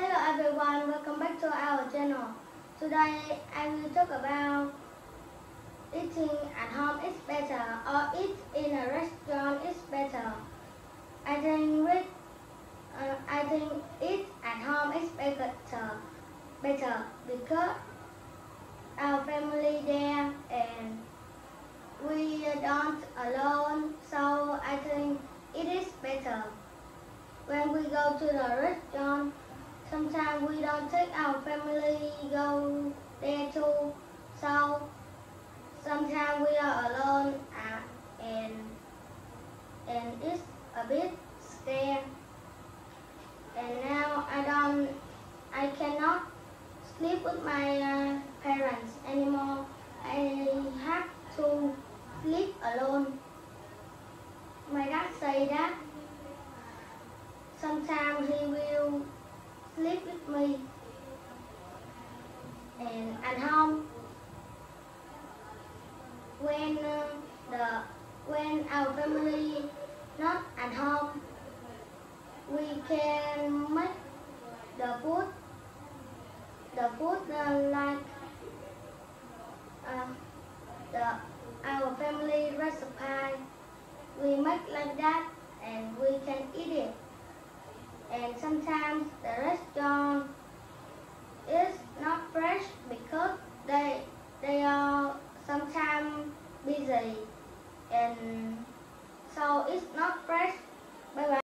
Hello everyone, welcome back to our channel. Today I will talk about eating at home is better or eat in a restaurant is better. I think eat at home is better because our family there and we don't alone, so I think it is better. When we go to the restaurant, sometimes we don't take our family go there too, so sometimes we are alone and it's a bit scared. And now I cannot sleep with my parents anymore. I have to sleep alone. My dad say that sometimes he will sleep with me, and at home when our family not at home, we can make the food like our family recipe. We make like that and we can eat it. And sometimes the restaurant